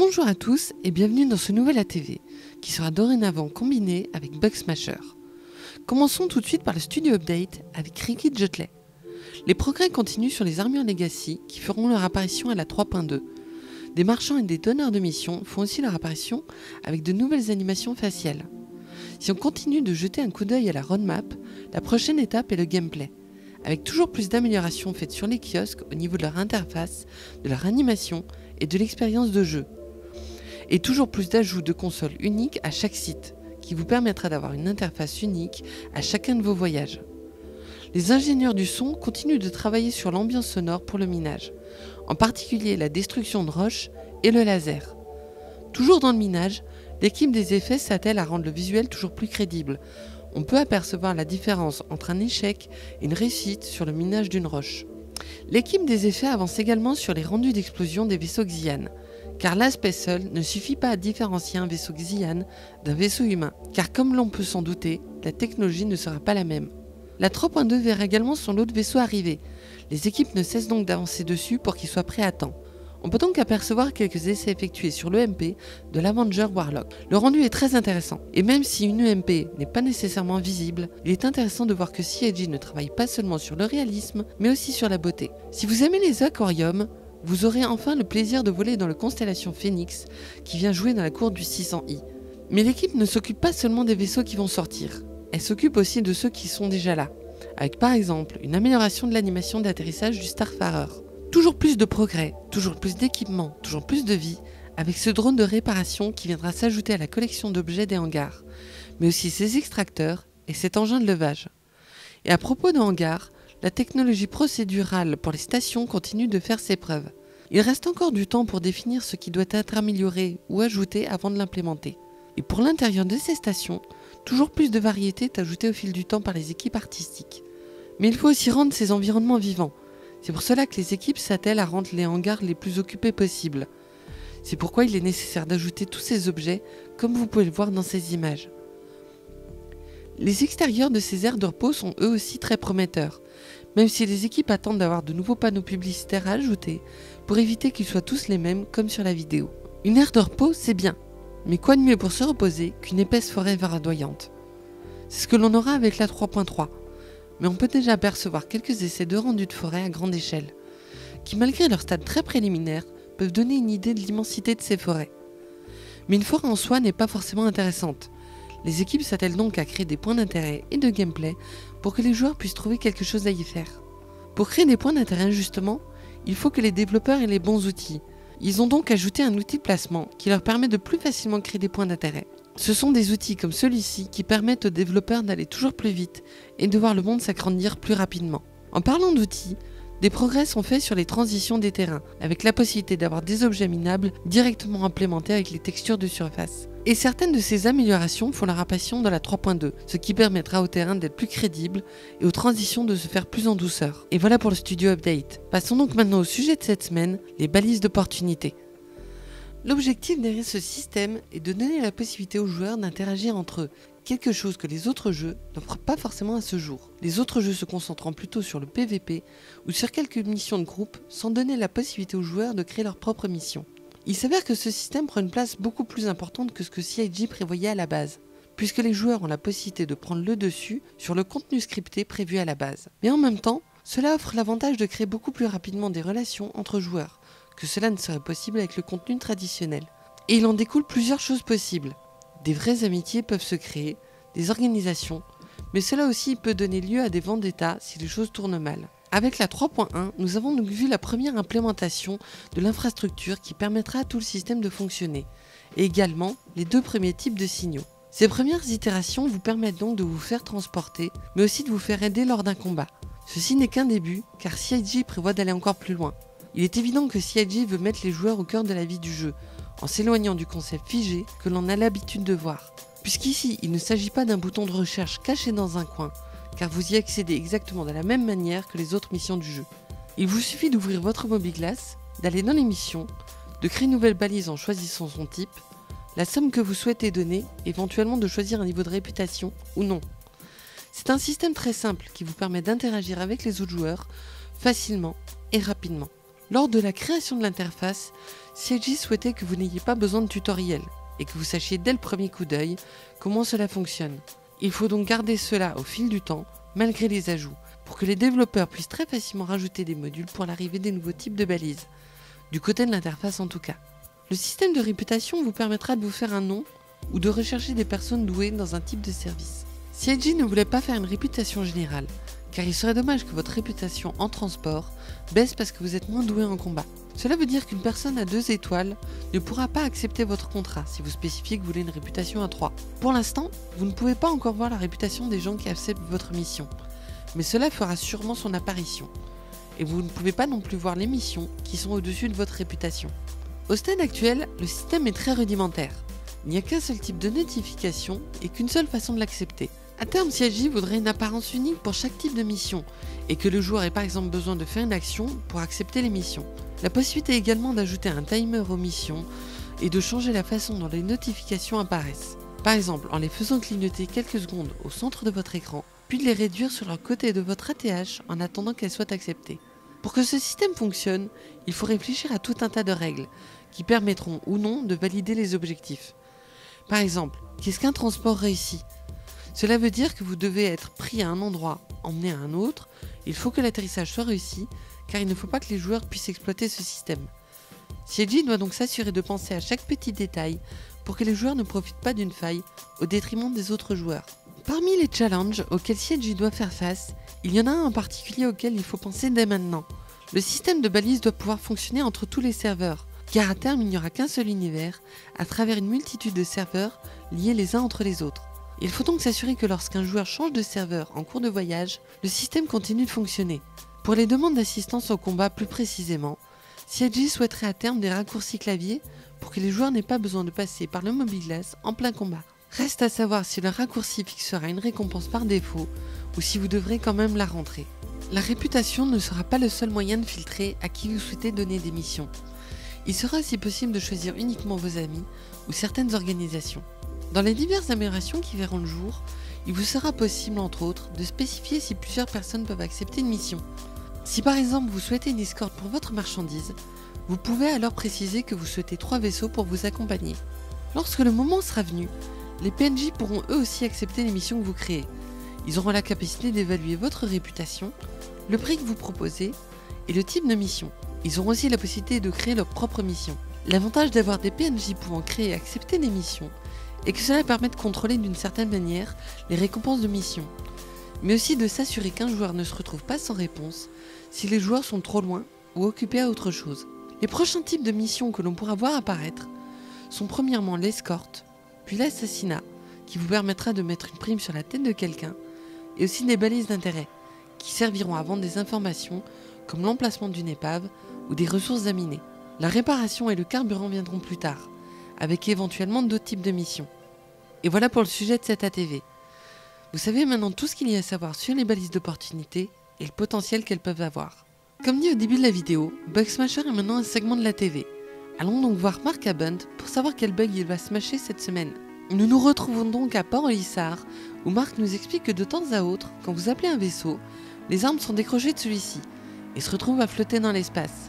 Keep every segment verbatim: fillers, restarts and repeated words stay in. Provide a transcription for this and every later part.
Bonjour à tous et bienvenue dans ce nouvel A T V qui sera dorénavant combiné avec Bug Smasher. Commençons tout de suite par le Studio Update avec Ricky Jotley. Les progrès continuent sur les armures Legacy qui feront leur apparition à la trois point deux. Des marchands et des donneurs de missions font aussi leur apparition avec de nouvelles animations faciales. Si on continue de jeter un coup d'œil à la roadmap, la prochaine étape est le gameplay, avec toujours plus d'améliorations faites sur les kiosques au niveau de leur interface, de leur animation et de l'expérience de jeu. Et toujours plus d'ajouts de consoles uniques à chaque site, qui vous permettra d'avoir une interface unique à chacun de vos voyages. Les ingénieurs du son continuent de travailler sur l'ambiance sonore pour le minage, en particulier la destruction de roches et le laser. Toujours dans le minage, l'équipe des effets s'attelle à rendre le visuel toujours plus crédible. On peut apercevoir la différence entre un échec et une réussite sur le minage d'une roche. L'équipe des effets avance également sur les rendus d'explosion des vaisseaux Xian, car l'aspect seul ne suffit pas à différencier un vaisseau Xian d'un vaisseau humain, car comme l'on peut s'en douter, la technologie ne sera pas la même. La trois point deux verra également son lot de vaisseaux arriver. Les équipes ne cessent donc d'avancer dessus pour qu'il soit prêt à temps. On peut donc apercevoir quelques essais effectués sur l'E M P de l'Avenger Warlock. Le rendu est très intéressant, et même si une E M P n'est pas nécessairement visible, il est intéressant de voir que C I G ne travaille pas seulement sur le réalisme, mais aussi sur la beauté. Si vous aimez les aquariums, vous aurez enfin le plaisir de voler dans le Constellation Phoenix, qui vient jouer dans la cour du six cents i. Mais l'équipe ne s'occupe pas seulement des vaisseaux qui vont sortir, elle s'occupe aussi de ceux qui sont déjà là, avec par exemple une amélioration de l'animation d'atterrissage du Starfarer. Toujours plus de progrès, toujours plus d'équipements, toujours plus de vie, avec ce drone de réparation qui viendra s'ajouter à la collection d'objets des hangars, mais aussi ses extracteurs et cet engin de levage. Et à propos de hangars, la technologie procédurale pour les stations continue de faire ses preuves. Il reste encore du temps pour définir ce qui doit être amélioré ou ajouté avant de l'implémenter. Et pour l'intérieur de ces stations, toujours plus de variété est ajoutée au fil du temps par les équipes artistiques. Mais il faut aussi rendre ces environnements vivants. C'est pour cela que les équipes s'attellent à rendre les hangars les plus occupés possibles. C'est pourquoi il est nécessaire d'ajouter tous ces objets, comme vous pouvez le voir dans ces images. Les extérieurs de ces aires de repos sont eux aussi très prometteurs, même si les équipes attendent d'avoir de nouveaux panneaux publicitaires à ajouter, pour éviter qu'ils soient tous les mêmes comme sur la vidéo. Une aire de repos, c'est bien, mais quoi de mieux pour se reposer qu'une épaisse forêt verdoyante? C'est ce que l'on aura avec la trois point trois. Mais on peut déjà apercevoir quelques essais de rendu de forêt à grande échelle, qui malgré leur stade très préliminaire, peuvent donner une idée de l'immensité de ces forêts. Mais une forêt en soi n'est pas forcément intéressante. Les équipes s'attellent donc à créer des points d'intérêt et de gameplay pour que les joueurs puissent trouver quelque chose à y faire. Pour créer des points d'intérêt justement, il faut que les développeurs aient les bons outils. Ils ont donc ajouté un outil de placement qui leur permet de plus facilement créer des points d'intérêt. Ce sont des outils comme celui-ci qui permettent aux développeurs d'aller toujours plus vite et de voir le monde s'agrandir plus rapidement. En parlant d'outils, des progrès sont faits sur les transitions des terrains, avec la possibilité d'avoir des objets minables directement implémentés avec les textures de surface. Et certaines de ces améliorations font leur apparition dans la trois point deux, ce qui permettra au terrain d'être plus crédible et aux transitions de se faire plus en douceur. Et voilà pour le Studio Update. Passons donc maintenant au sujet de cette semaine, les balises d'opportunité. L'objectif derrière ce système est de donner la possibilité aux joueurs d'interagir entre eux, quelque chose que les autres jeux n'offrent pas forcément à ce jour. Les autres jeux se concentrant plutôt sur le P V P ou sur quelques missions de groupe sans donner la possibilité aux joueurs de créer leurs propres missions. Il s'avère que ce système prend une place beaucoup plus importante que ce que C I G prévoyait à la base, puisque les joueurs ont la possibilité de prendre le dessus sur le contenu scripté prévu à la base. Mais en même temps, cela offre l'avantage de créer beaucoup plus rapidement des relations entre joueurs, que cela ne serait possible avec le contenu traditionnel. Et il en découle plusieurs choses possibles. Des vraies amitiés peuvent se créer, des organisations, mais cela aussi peut donner lieu à des vendettas si les choses tournent mal. Avec la trois point un, nous avons donc vu la première implémentation de l'infrastructure qui permettra à tout le système de fonctionner, et également les deux premiers types de signaux. Ces premières itérations vous permettent donc de vous faire transporter, mais aussi de vous faire aider lors d'un combat. Ceci n'est qu'un début, car C I G prévoit d'aller encore plus loin. Il est évident que C I G veut mettre les joueurs au cœur de la vie du jeu, en s'éloignant du concept figé que l'on a l'habitude de voir. Puisqu'ici, il ne s'agit pas d'un bouton de recherche caché dans un coin, car vous y accédez exactement de la même manière que les autres missions du jeu. Il vous suffit d'ouvrir votre Mobiglass, d'aller dans les missions, de créer une nouvelle balise en choisissant son type, la somme que vous souhaitez donner, éventuellement de choisir un niveau de réputation ou non. C'est un système très simple qui vous permet d'interagir avec les autres joueurs facilement et rapidement. Lors de la création de l'interface, C I G souhaitait que vous n'ayez pas besoin de tutoriel et que vous sachiez dès le premier coup d'œil comment cela fonctionne. Il faut donc garder cela au fil du temps, malgré les ajouts, pour que les développeurs puissent très facilement rajouter des modules pour l'arrivée des nouveaux types de balises, du côté de l'interface en tout cas. Le système de réputation vous permettra de vous faire un nom ou de rechercher des personnes douées dans un type de service. C I G ne voulait pas faire une réputation générale, car il serait dommage que votre réputation en transport baisse parce que vous êtes moins doué en combat. Cela veut dire qu'une personne à deux étoiles ne pourra pas accepter votre contrat si vous spécifiez que vous voulez une réputation à trois. Pour l'instant, vous ne pouvez pas encore voir la réputation des gens qui acceptent votre mission, mais cela fera sûrement son apparition. Et vous ne pouvez pas non plus voir les missions qui sont au-dessus de votre réputation. Au stade actuel, le système est très rudimentaire. Il n'y a qu'un seul type de notification et qu'une seule façon de l'accepter. À terme, C I G voudrait une apparence unique pour chaque type de mission et que le joueur ait par exemple besoin de faire une action pour accepter les missions. La possibilité également d'ajouter un timer aux missions et de changer la façon dont les notifications apparaissent. Par exemple, en les faisant clignoter quelques secondes au centre de votre écran, puis de les réduire sur leur côté de votre A T H en attendant qu'elles soient acceptées. Pour que ce système fonctionne, il faut réfléchir à tout un tas de règles qui permettront ou non de valider les objectifs. Par exemple, qu'est-ce qu'un transport réussi ? Cela veut dire que vous devez être pris à un endroit, emmené à un autre. Il faut que l'atterrissage soit réussi, car il ne faut pas que les joueurs puissent exploiter ce système. C I G doit donc s'assurer de penser à chaque petit détail pour que les joueurs ne profitent pas d'une faille au détriment des autres joueurs. Parmi les challenges auxquels C I G doit faire face, il y en a un en particulier auquel il faut penser dès maintenant. Le système de balises doit pouvoir fonctionner entre tous les serveurs, car à terme il n'y aura qu'un seul univers à travers une multitude de serveurs liés les uns entre les autres. Il faut donc s'assurer que lorsqu'un joueur change de serveur en cours de voyage, le système continue de fonctionner. Pour les demandes d'assistance au combat plus précisément, C I G souhaiterait à terme des raccourcis clavier pour que les joueurs n'aient pas besoin de passer par le mobiGlas en plein combat. Reste à savoir si le raccourci fixera une récompense par défaut ou si vous devrez quand même la rentrer. La réputation ne sera pas le seul moyen de filtrer à qui vous souhaitez donner des missions. Il sera aussi possible de choisir uniquement vos amis ou certaines organisations. Dans les diverses améliorations qui verront le jour, il vous sera possible entre autres de spécifier si plusieurs personnes peuvent accepter une mission. Si par exemple vous souhaitez une escorte pour votre marchandise, vous pouvez alors préciser que vous souhaitez trois vaisseaux pour vous accompagner. Lorsque le moment sera venu, les P N J pourront eux aussi accepter les missions que vous créez. Ils auront la capacité d'évaluer votre réputation, le prix que vous proposez et le type de mission. Ils auront aussi la possibilité de créer leur propre mission. L'avantage d'avoir des P N J pouvant créer et accepter des missions est que cela permet de contrôler d'une certaine manière les récompenses de mission, mais aussi de s'assurer qu'un joueur ne se retrouve pas sans réponse si les joueurs sont trop loin ou occupés à autre chose. Les prochains types de missions que l'on pourra voir apparaître sont premièrement l'escorte, puis l'assassinat, qui vous permettra de mettre une prime sur la tête de quelqu'un, et aussi des balises d'intérêt, qui serviront à vendre des informations comme l'emplacement d'une épave ou des ressources à miner. La réparation et le carburant viendront plus tard, avec éventuellement d'autres types de missions. Et voilà pour le sujet de cette A T V. Vous savez maintenant tout ce qu'il y a à savoir sur les balises d'opportunité et le potentiel qu'elles peuvent avoir. Comme dit au début de la vidéo, Bug Smasher est maintenant un segment de l'A T V. Allons donc voir Mark Abund pour savoir quel bug il va smasher cette semaine. Nous nous retrouvons donc à Port-Olissard, où Mark nous explique que de temps à autre, quand vous appelez un vaisseau, les armes sont décrochées de celui-ci et se retrouvent à flotter dans l'espace.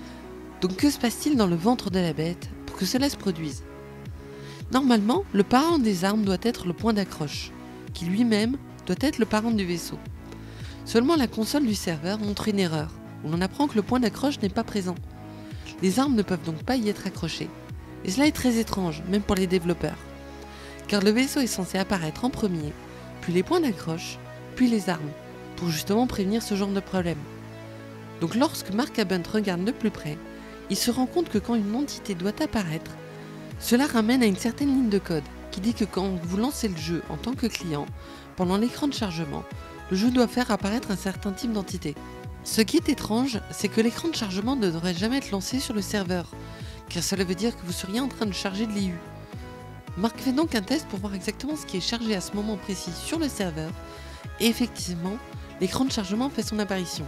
Donc que se passe-t-il dans le ventre de la bête pour que cela se produise? Normalement, le parent des armes doit être le point d'accroche, qui lui-même doit être le parent du vaisseau. Seulement la console du serveur montre une erreur, où l'on apprend que le point d'accroche n'est pas présent. Les armes ne peuvent donc pas y être accrochées. Et cela est très étrange, même pour les développeurs. Car le vaisseau est censé apparaître en premier, puis les points d'accroche, puis les armes, pour justement prévenir ce genre de problème. Donc lorsque Mark Abund regarde de plus près, il se rend compte que quand une entité doit apparaître, cela ramène à une certaine ligne de code qui dit que quand vous lancez le jeu en tant que client, pendant l'écran de chargement, le jeu doit faire apparaître un certain type d'entité. Ce qui est étrange, c'est que l'écran de chargement ne devrait jamais être lancé sur le serveur, car cela veut dire que vous seriez en train de charger de l'I U. Mark fait donc un test pour voir exactement ce qui est chargé à ce moment précis sur le serveur, et effectivement, l'écran de chargement fait son apparition.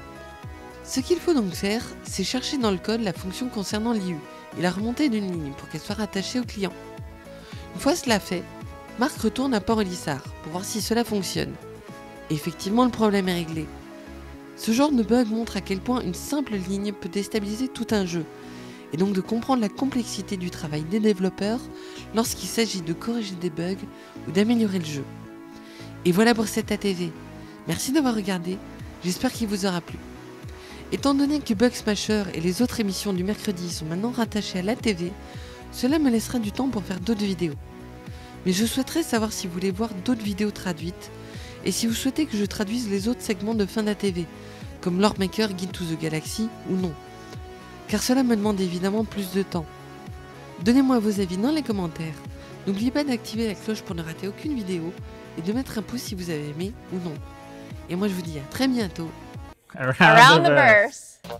Ce qu'il faut donc faire, c'est chercher dans le code la fonction concernant l'I U et la remonter d'une ligne pour qu'elle soit rattachée au client. Une fois cela fait, Mark retourne à Port-Olissard pour voir si cela fonctionne. Et effectivement, le problème est réglé. Ce genre de bug montre à quel point une simple ligne peut déstabiliser tout un jeu, et donc de comprendre la complexité du travail des développeurs lorsqu'il s'agit de corriger des bugs ou d'améliorer le jeu. Et voilà pour cette A T V. Merci d'avoir regardé, j'espère qu'il vous aura plu. Étant donné que Bug Smasher et les autres émissions du mercredi sont maintenant rattachées à l'A T V, cela me laissera du temps pour faire d'autres vidéos. Mais je souhaiterais savoir si vous voulez voir d'autres vidéos traduites, et si vous souhaitez que je traduise les autres segments de fin d'A T V, comme Lore Maker Guide to the Galaxy ou non. Car cela me demande évidemment plus de temps. Donnez-moi vos avis dans les commentaires, n'oubliez pas d'activer la cloche pour ne rater aucune vidéo, et de mettre un pouce si vous avez aimé ou non. Et moi je vous dis à très bientôt. Around the verse.